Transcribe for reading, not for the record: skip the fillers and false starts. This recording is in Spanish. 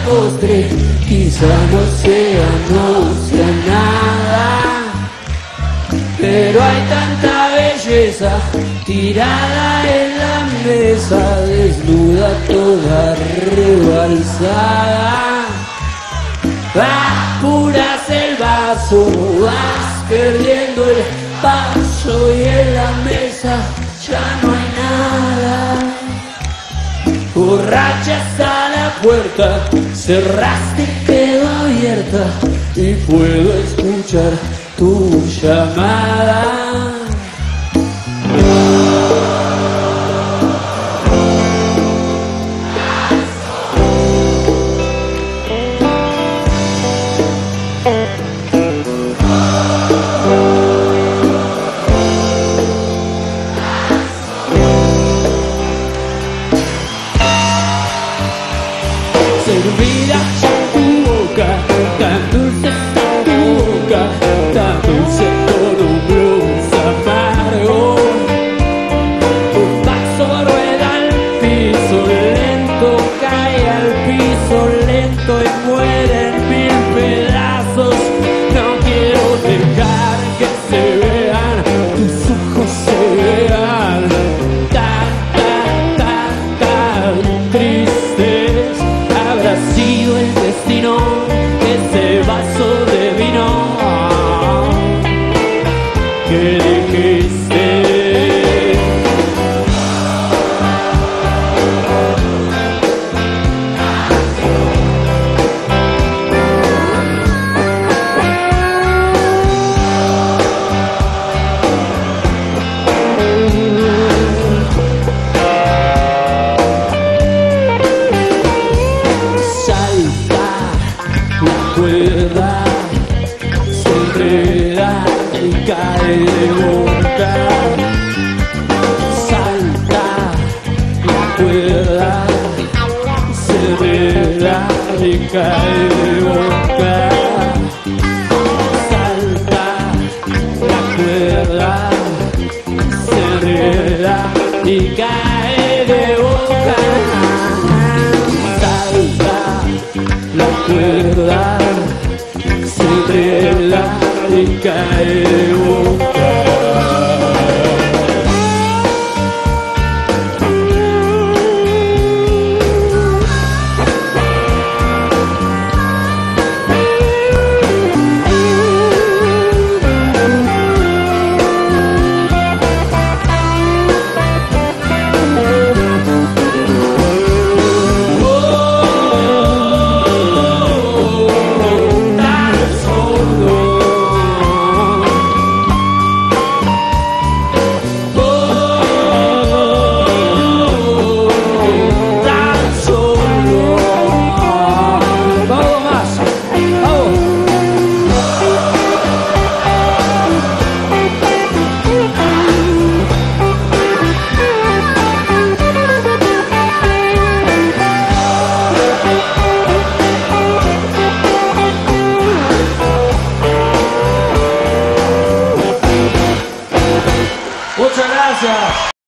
postre, quizá no sea nada, pero hay tanta belleza tirada en la mesa, desnuda toda rebalsada. Apuras el vaso, vas perdiendo el paso y en la mesa ya no hay nada. Borracha hasta la puerta, cerraste, quedó abierta y puedo escuchar tu llamada. Servida en tu boca, tan dulce está tu boca, tan dulce con un blues amargo. Tu paso rueda al piso lento, cae al piso lento y muere en mil pedazos. No quiero dejar que se vean, tus ojos se vean tan tristes. Habrá sido el destino, ese vaso de vino que dijiste. Cuerda se enreda y cae de boca. Salta la cuerda, se enreda y cae de boca. Salta la cuerda, se enreda y cae de boca. Salta la cuerda, se enreda y cae de boca.